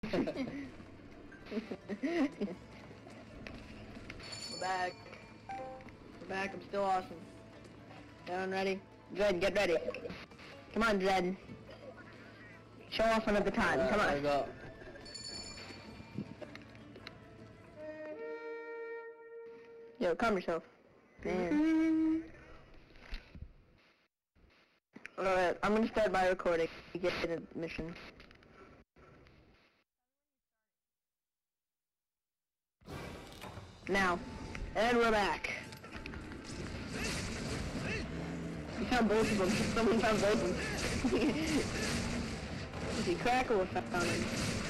We're back. We're back, I'm still awesome. Everyone ready? Zed, get ready. Come on, Zed. Show off one of the time, come on. I go. Yo, calm yourself. Man. Alright, I'm gonna start my recording to get to the mission. Now. And we're back. We found both of them. Someone found both of them. See, Crackle found him.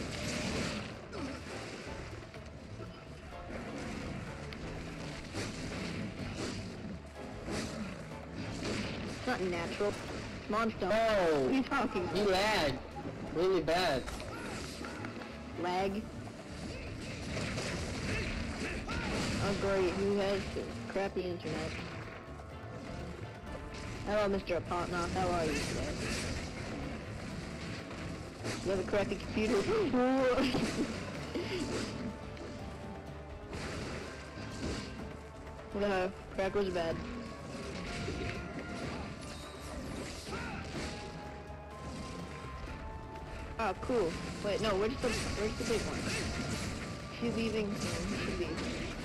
It's not natural. It's monster. Oh! What are you talking about? He lagged. Really bad. Lag? Oh great, who has crappy internet? Hello, Mr. Apotnoff, how are you today? You have a crappy computer? No, crack was bad. Oh, cool. Wait, no, where's the big one? Is she leaving? No, he should leave.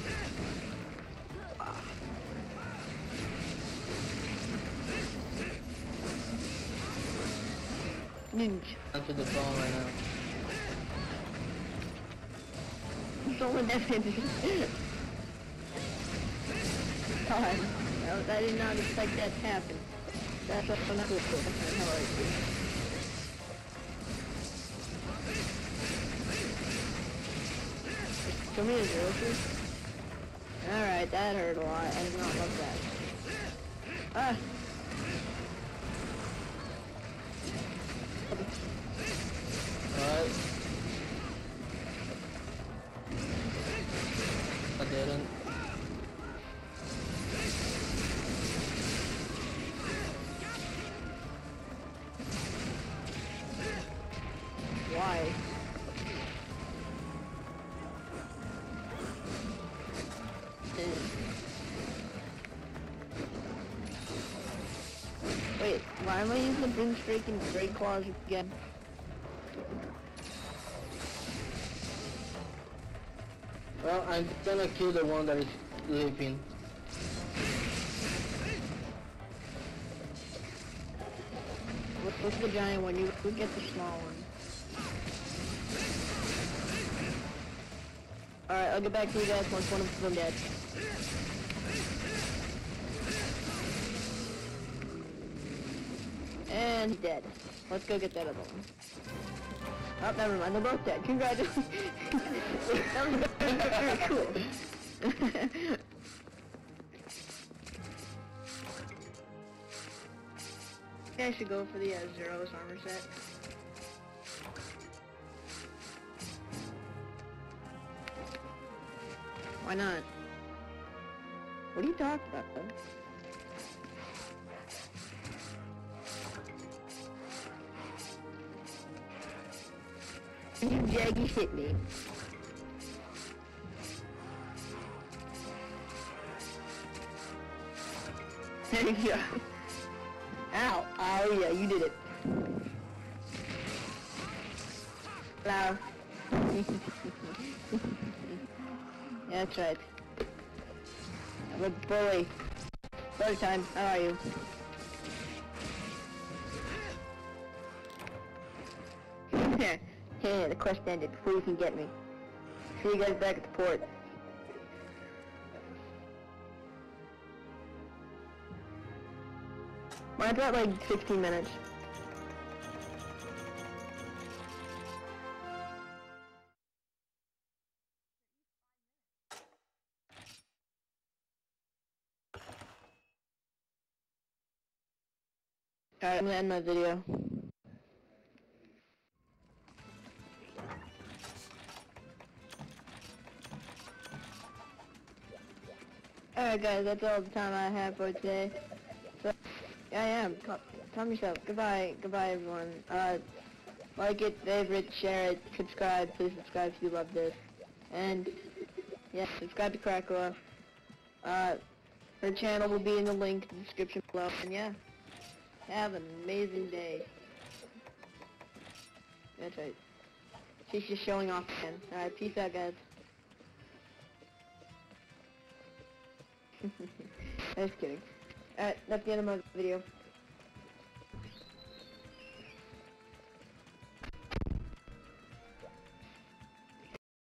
Ninja. Answer the phone right now. Someone definitely. God, I did not expect that to happen. That's what I'm not good for. How are you? Show me a zero. Alright, that hurt a lot. I did not love that. Ah! What? I didn't. Why? Wait, why am I using the Boom Streak and Great Claws again? Well, I'm gonna kill the one that is leaping. What's the giant one? You would get the small one. Alright, I'll get back to you guys once one of them dead. And he's dead. Let's go get that other one. Oh, never mind, they're both dead. Congratulations. That was very cool. I think I should go for the Zero's armor set. Why not? What are you talking about, though? You jaggy hit me. There you go. Ow. Oh yeah, you did it. Hello. Yeah, that's right. I'm a bully. Bully time. How are you? Yeah, the quest ended before you can get me. See you guys back at the port. Mine's at like 16 minutes. Alright, I'm gonna end my video. Alright guys, that's all the time I have for today. So, I am. Calm yourself. Goodbye everyone. Like it, favorite, share it, subscribe. Please subscribe if you love this. And, yeah, subscribe to Krakoa. Her channel will be in the link in the description below. And yeah, have an amazing day. That's right. She's just showing off again. Alright, peace out, guys. Just kidding. Alright, that's the end of my video.